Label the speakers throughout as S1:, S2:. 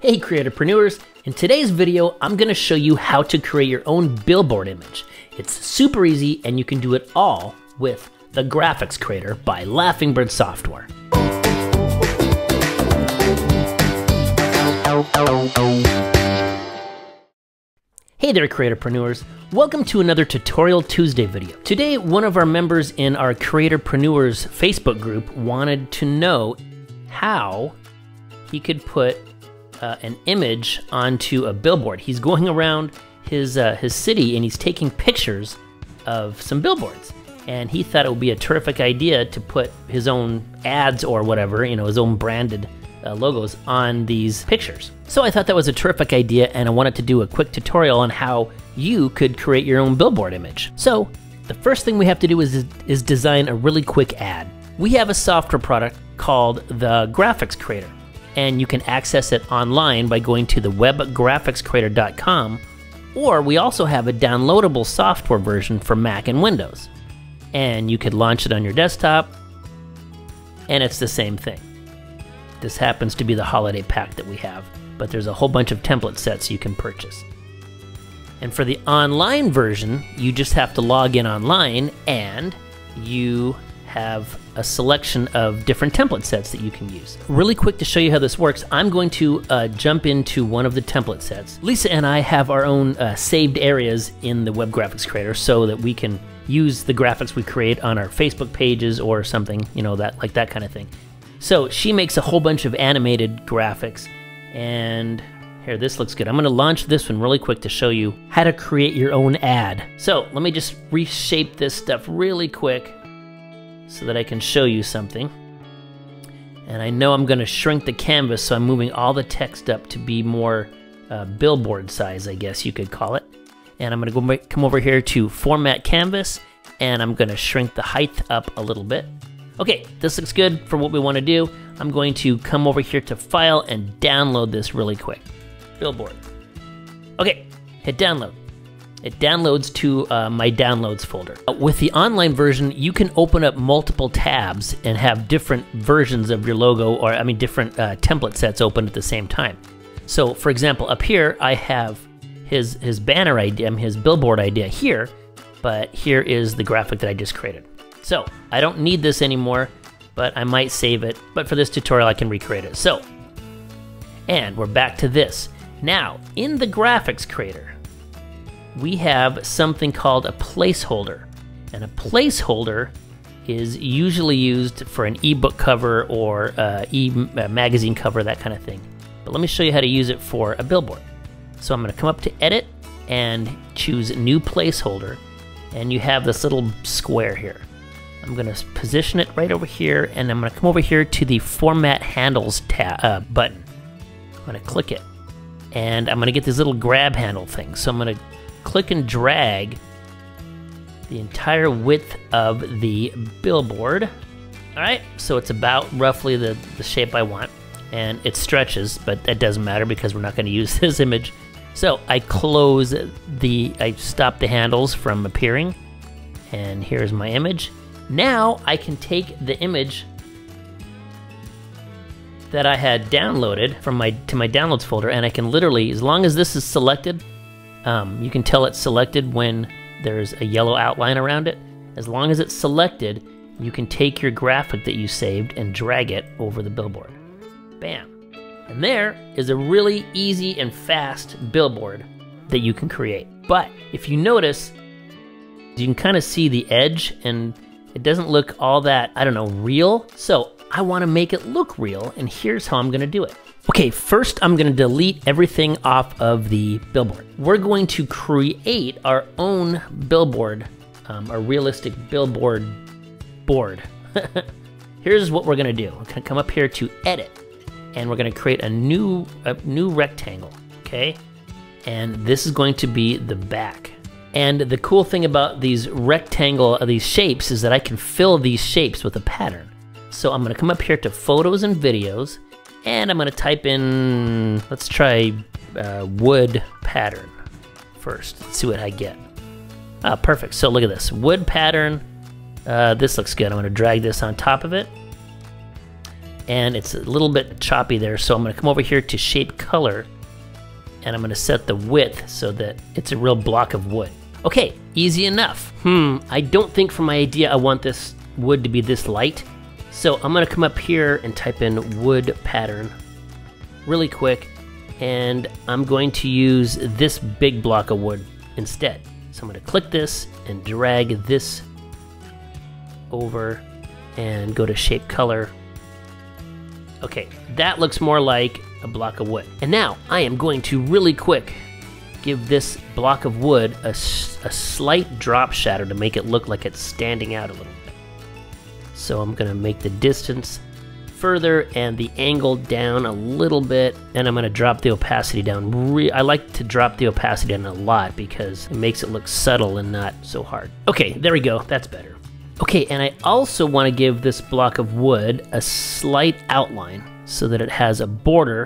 S1: Hey Creatorpreneurs! In today's video, I'm going to show you how to create your own billboard image. It's super easy and you can do it all with the Graphics Creator by Laughingbird Software. Hey there Creatorpreneurs! Welcome to another Tutorial Tuesday video. Today, one of our members in our Creatorpreneurs Facebook group wanted to know how he could put an image onto a billboard. He's going around his city and he's taking pictures of some billboards. And he thought it would be a terrific idea to put his own ads or whatever, you know, his own branded logos on these pictures. So I thought that was a terrific idea and I wanted to do a quick tutorial on how you could create your own billboard image. So the first thing we have to do is design a really quick ad. We have a software product called the Graphics Creator, and you can access it online by going to the webgraphicscreator.com, or we also have a downloadable software version for Mac and Windows. And you could launch it on your desktop, and it's the same thing. This happens to be the holiday pack that we have, but there's a whole bunch of template sets you can purchase. And for the online version, you just have to log in online and you have a selection of different template sets that you can use. Really quick to show you how this works, I'm going to jump into one of the template sets. Lisa and I have our own saved areas in the Web Graphics Creator so that we can use the graphics we create on our Facebook pages or something, you know, that kind of thing. So she makes a whole bunch of animated graphics, and here, this looks good. I'm going to launch this one really quick to show you how to create your own ad. So let me just reshape this stuff really quick so that I can show you something. And I know I'm going to shrink the canvas, so I'm moving all the text up to be more billboard size, I guess you could call it. And I'm going to come over here to Format Canvas, and I'm going to shrink the height up a little bit. Okay, this looks good for what we want to do. I'm going to come over here to File and download this really quick. Billboard. Okay, hit download. It downloads to my downloads folder. With the online version, you can open up multiple tabs and have different versions of your logo, or I mean different template sets open at the same time. So for example, up here I have his banner idea, his billboard idea here, but here is the graphic that I just created. So I don't need this anymore, but I might save it, but for this tutorial I can recreate it. So, and we're back to this. Now, in the Graphics Creator, we have something called a placeholder. And a placeholder is usually used for an ebook cover or magazine cover, that kind of thing. But let me show you how to use it for a billboard. So I'm going to come up to Edit and choose New Placeholder. And you have this little square here. I'm going to position it right over here, and I'm going to come over here to the Format Handles button. I'm going to click it. And I'm going to get this little grab handle thing. So I'm going to click and drag the entire width of the billboard. Alright, so it's about roughly the shape I want. And it stretches, but that doesn't matter because we're not going to use this image. So I I stop the handles from appearing. And here's my image. Now I can take the image that I had downloaded from to my downloads folder, and I can literally, as long as this is selected, you can tell it's selected when there's a yellow outline around it. As long as it's selected, you can take your graphic that you saved and drag it over the billboard. Bam. And there is a really easy and fast billboard that you can create. But if you notice, you can kind of see the edge and it doesn't look all that, I don't know, real. So I want to make it look real, and here's how I'm going to do it. Okay, first I'm going to delete everything off of the billboard. We're going to create our own billboard, a realistic billboard board. Here's what we're going to do. We're going to come up here to Edit, and we're going to create a new rectangle, okay? And this is going to be the back. And the cool thing about these these shapes is that I can fill these shapes with a pattern. So I'm going to come up here to Photos and Videos, and I'm going to type in, let's try wood pattern first. Let's see what I get. Ah, perfect. So look at this, wood pattern. This looks good. I'm going to drag this on top of it. and it's a little bit choppy there, so I'm going to come over here to shape color, and I'm going to set the width so that it's a real block of wood. Okay, easy enough. I don't think for my idea I want this wood to be this light, so I'm going to come up here and type in wood pattern really quick, and I'm going to use this big block of wood instead. So I'm going to click this and drag this over and go to shape color. Okay, that looks more like a block of wood. And now I am going to really quick give this block of wood a slight drop shadow to make it look like it's standing out a little bit. So I'm going to make the distance further and the angle down a little bit, and I'm going to drop the opacity down. I like to drop the opacity down a lot because it makes it look subtle and not so hard. Okay, there we go, that's better. Okay, and I also want to give this block of wood a slight outline so that it has a border,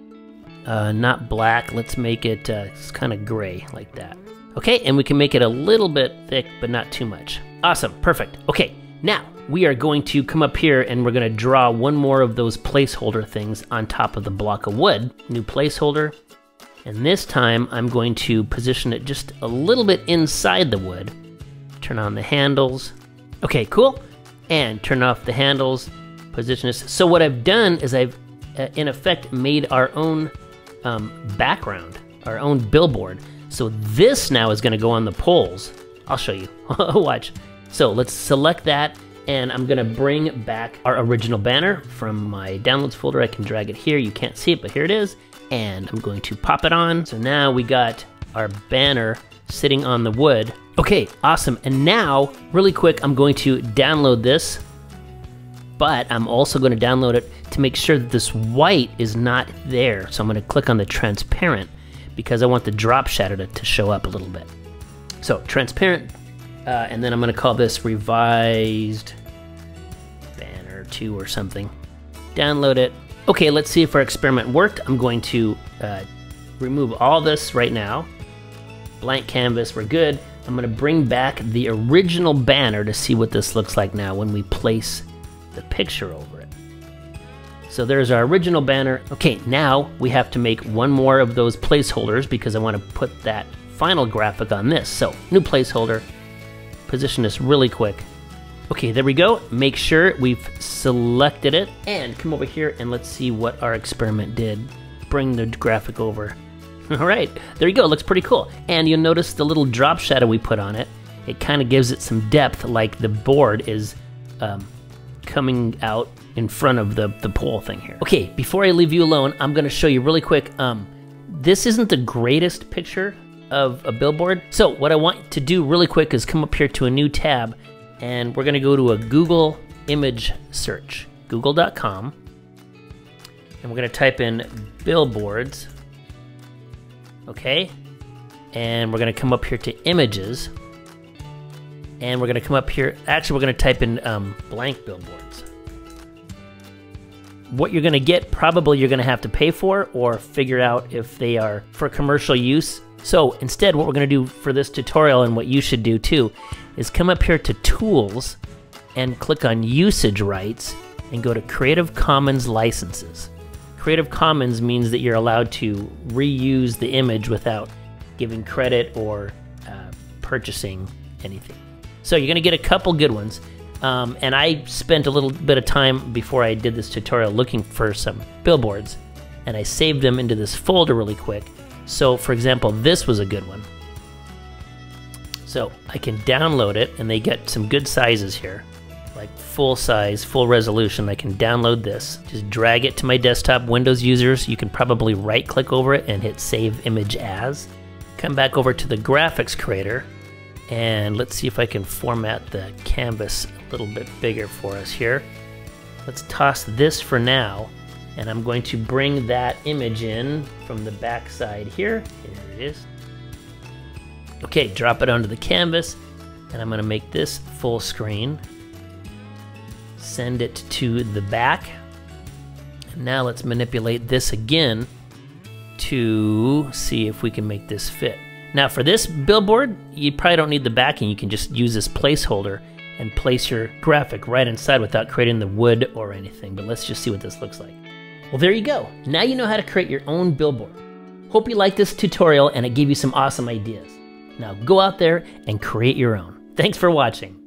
S1: not black. Let's make it kind of gray like that. Okay, and we can make it a little bit thick, but not too much. Awesome, perfect. Okay, now we are going to come up here and we're going to draw one more of those placeholder things on top of the block of wood. New placeholder. And this time I'm going to position it just a little bit inside the wood. Turn on the handles. Okay, cool. And turn off the handles. Position this. So what I've done is I've in effect made our own background, our own billboard. So this now is going to go on the poles. I'll show you. Watch. So let's select that. And I'm gonna bring back our original banner from my downloads folder. I can drag it here, you can't see it, but here it is. And I'm going to pop it on. So now we got our banner sitting on the wood. Okay, awesome. And now, really quick, I'm going to download this, but I'm also gonna download it to make sure that this white is not there. So I'm gonna click on the transparent because I want the drop shadow to show up a little bit. So transparent, and then I'm gonna call this revised banner 2 or something. Download it. Okay, let's see if our experiment worked. I'm going to remove all this right now. Blank canvas, we're good. I'm gonna bring back the original banner to see what this looks like now when we place the picture over it. So there's our original banner. Okay, now we have to make one more of those placeholders because I want to put that final graphic on this. So new placeholder. Position this really quick. Okay, there we go. Make sure we've selected it and come over here and let's see what our experiment did. Bring the graphic over. All right, there you go. It looks pretty cool. And you'll notice the little drop shadow we put on it. It kind of gives it some depth, like the board is coming out in front of the pole thing here. Okay, before I leave you alone, I'm going to show you really quick. This isn't the greatest picture of a billboard. So what I want to do really quick is come up here to a new tab and we're gonna go to a Google image search, google.com, and we're gonna type in billboards, okay? And we're gonna come up here to images, and we're gonna come up here, actually we're gonna type in blank billboards. What you're gonna get, probably you're gonna have to pay for or figure out if they are for commercial use. So instead, what we're going to do for this tutorial, and what you should do too, is come up here to Tools and click on Usage Rights and go to Creative Commons Licenses. Creative Commons means that you're allowed to reuse the image without giving credit or purchasing anything. So you're going to get a couple good ones. And I spent a little bit of time before I did this tutorial looking for some billboards, and I saved them into this folder really quick. So for example, this was a good one. So I can download it, and they get some good sizes here, like full size, full resolution. I can download this, just drag it to my desktop. Windows users, you can probably right click over it and hit Save Image As. Come back over to the graphics creator, and let's see if I can format the canvas a little bit bigger for us here. Let's toss this for now. And I'm going to bring that image in from the back side here. Here it is. Okay, drop it onto the canvas, and I'm going to make this full screen. Send it to the back. And now let's manipulate this again to see if we can make this fit. Now for this billboard, you probably don't need the backing. You can just use this placeholder and place your graphic right inside without creating the wood or anything. But let's just see what this looks like. Well, there you go. Now you know how to create your own billboard. Hope you liked this tutorial and it gave you some awesome ideas. Now go out there and create your own. Thanks for watching.